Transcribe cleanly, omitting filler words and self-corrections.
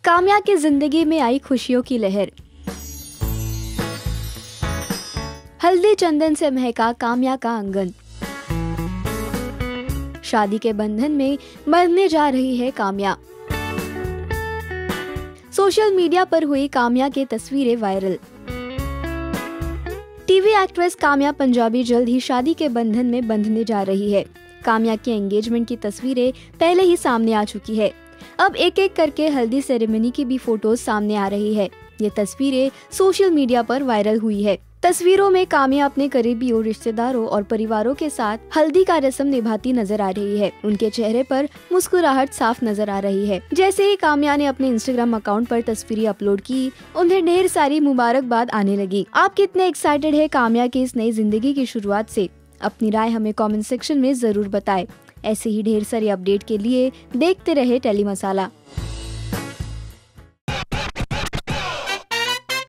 काम्या की जिंदगी में आई खुशियों की लहर। हल्दी चंदन से महका काम्या का आंगन। शादी के बंधन में बंधने जा रही है काम्या। सोशल मीडिया पर हुई काम्या की तस्वीरें viral. TV actress Kamya Punjabi जल्द ही शादी के बंधन में बंधने जा रही है। काम्या की एंगेजमेंट की तस्वीरें पहले ही सामने आ चुकी है। अब एक एक करके हल्दी सेरेमनी की भी फोटोज सामने आ रही है। ये तस्वीरें सोशल मीडिया पर वायरल हुई है। तस्वीरों में काम्या अपने करीबियों, रिश्तेदारों और परिवारों के साथ हल्दी का रस्म निभाती नजर आ रही है। उनके चेहरे पर मुस्कुराहट साफ नजर आ रही है। जैसे ही काम्या ने अपने इंस्टाग्राम अकाउंट पर तस्वीरें अपलोड की, उन्हें ढेर सारी मुबारकबाद आने लगी। आप कितने एक्साइटेड है काम्या की इस नई जिंदगी की शुरुआत से? अपनी राय हमें कमेंट सेक्शन में जरूर बताएं। ऐसे ही ढेर सारी अपडेट के लिए देखते रहे टेली मसाला।